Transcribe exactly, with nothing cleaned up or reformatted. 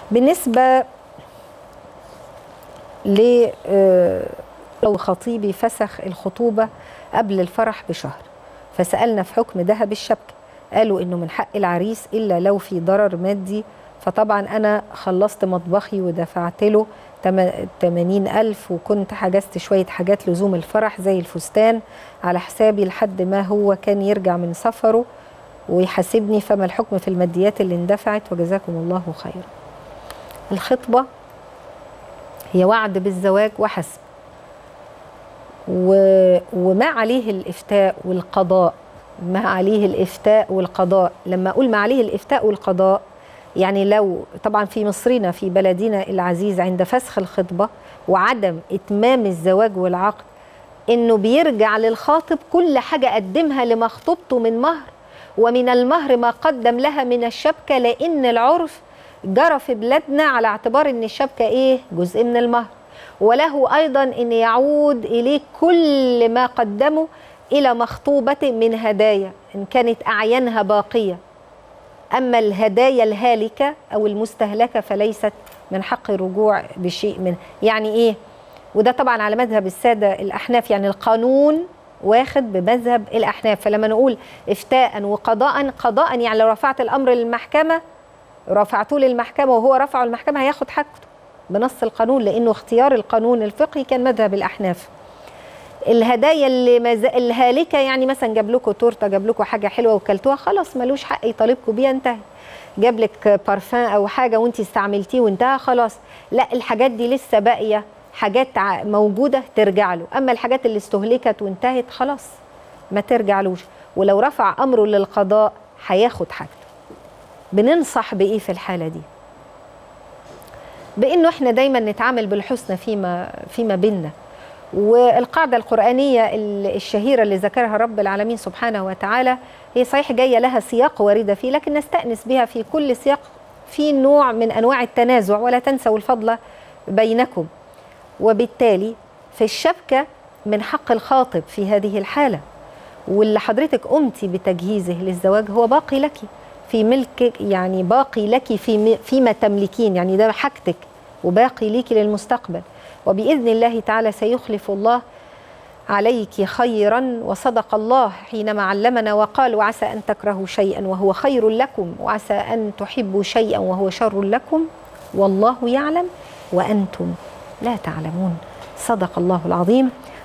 بالنسبة ل لو خطيبي فسخ الخطوبة قبل الفرح بشهر، فسألنا في حكم ذهب الشبكة، قالوا إنه من حق العريس إلا لو في ضرر مادي. فطبعا أنا خلصت مطبخي ودفعت له تمانين ألف، وكنت حجزت شوية حاجات لزوم الفرح زي الفستان على حسابي لحد ما هو كان يرجع من سفره ويحاسبني. فما الحكم في الماديات اللي اندفعت؟ وجزاكم الله خيرا. الخطبة هي وعد بالزواج وحسب، وما عليه الإفتاء والقضاء. ما عليه الإفتاء والقضاء، لما أقول ما عليه الإفتاء والقضاء يعني لو طبعا في مصرنا في بلدنا العزيز عند فسخ الخطبة وعدم إتمام الزواج والعقد إنه بيرجع للخاطب كل حاجة قدمها لمخطوبته من مهر، ومن المهر ما قدم لها من الشبكة، لأن العرف جرى في بلادنا على اعتبار إن الشبكة إيه؟ جزء من المهر، وله أيضا أن يعود إليه كل ما قدمه إلى مخطوبته من هدايا إن كانت أعيانها باقية. أما الهدايا الهالكة أو المستهلكة فليست من حق الرجوع بشيء من، يعني إيه؟ وده طبعا على مذهب السادة الأحناف، يعني القانون واخد بمذهب الأحناف. فلما نقول إفتاء وقضاء، قضاء يعني لو رفعت الأمر للمحكمة، رفعته للمحكمة وهو رفعه المحكمة هياخد حقه بنص القانون، لأنه اختيار القانون الفقهي كان مذهب الأحناف. الهدايا اللي مز... الهالكة يعني مثلا جاب لكم تورته، جاب لكم حاجة حلوة وكلتوها، خلاص ملوش حق يطالبكم بيها، انتهى. جاب لك بارفان أو حاجة وانت استعملتيه وانتهى، خلاص. لا، الحاجات دي لسه باقية، حاجات موجودة ترجع له. أما الحاجات اللي استهلكت وانتهت خلاص ما ترجعلوش، ولو رفع أمره للقضاء هياخد حاجته. بننصح بإيه في الحالة دي؟ بأنه احنا دايما نتعامل بالحسنى فيما فيما بيننا. والقاعدة القرآنية الشهيرة اللي ذكرها رب العالمين سبحانه وتعالى هي صحيح جاية لها سياق واردة فيه، لكن نستأنس بها في كل سياق في نوع من أنواع التنازع. ولا تنسوا الفضل بينكم. وبالتالي في الشبكة من حق الخاطب في هذه الحالة، واللي حضرتك قمتي بتجهيزه للزواج هو باقي لك في ملكك، يعني باقي لك في فيما تملكين، يعني ده حاجتك وباقي ليك للمستقبل. وبإذن الله تعالى سيخلف الله عليك خيرا. وصدق الله حينما علمنا وقال: وعسى أن تكرهوا شيئا وهو خير لكم، وعسى أن تحبوا شيئا وهو شر لكم، والله يعلم وأنتم لا تعلمون. صدق الله العظيم.